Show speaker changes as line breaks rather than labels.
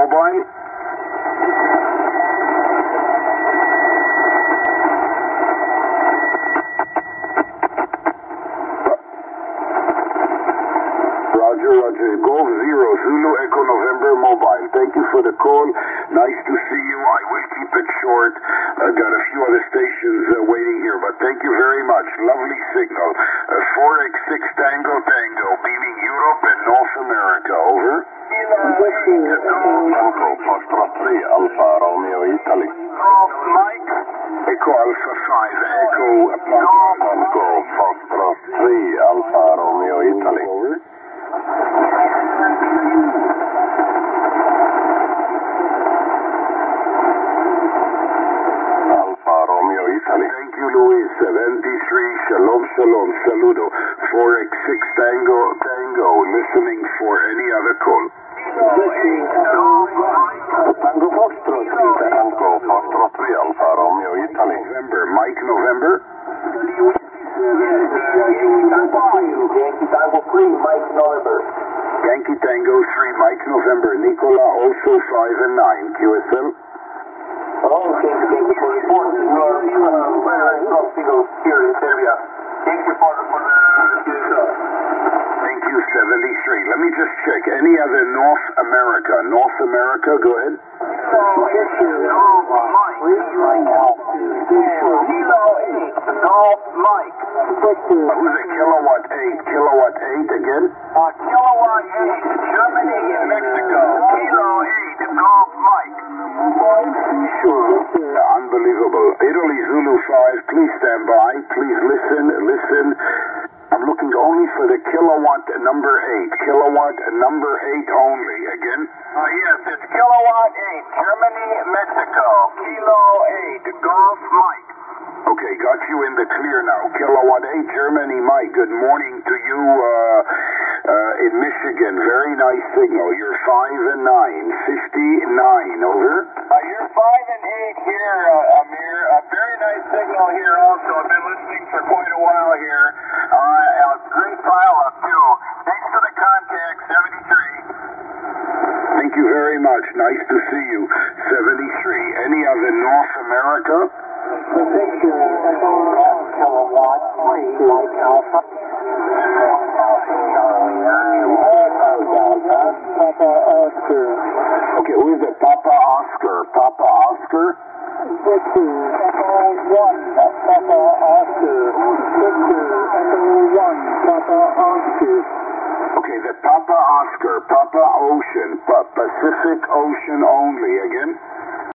mobile. Roger. Golf 0, Zulu Echo November mobile. Thank you for the call. Nice to see you. I will keep it short. I've got a few other stations waiting here, but thank you very much. Lovely signal. 4x6 Tango Tango, beaming Europe and North America. Over. Tango Foxtrot 3, Alpha Romeo Italy. Mike. Echo Alpha 5, Echo Tango Foxtrot 3, Alpha Romeo Italy. Over. Alfa Romeo Italy. Thank you, Luis. 73, shalom, saludo. 4x6 Tango, listening for any other call. Tango Foxtrot 3, Alfa Romeo Italy. Mike November. Yankee Tango 3, Mike November. Yankee Tango 3, Mike November. Nicola also 5 and 9, QSL. Okay, thank you for the report. Here in Serbia. Thank you for the Thank you, 73. Let me just check. Any other North America? North America, go ahead. Mike. Who's a Kilowatt 8? Kilowatt 8 again? Kilowatt 8, Germany and Mexico. Kilo 8, Golf Mike. Unbelievable. Italy Zulu 5, please stand by. Please listen. I'm looking only for the kilowatt number 8. Kilowatt number 8 only. Again? Yes, it's Kilowatt 8, Germany, Mexico. Kilo 8, Golf Mike. Okay, got you in the clear now. Kilowatt 8, Germany, Mike. Good morning to you in Michigan. Very nice signal. You're 5 and 9. 59, over. You're 5 and 8 here, Amir. A very nice signal here also. I've been listening for quite a while here. A great pile-up, too. Thanks for the contact, 73. Thank you very much. Nice to see you. 73. Any other North America? Kilowatt 3, Mike Alpha. Papa Oscar. Okay, who is it? Papa Oscar. Papa Oscar? Victor, Echo 1, Papa Oscar. Victor, Echo 1, Papa Oscar. Okay, the Papa Oscar, Papa Ocean, Pacific Ocean only. Again?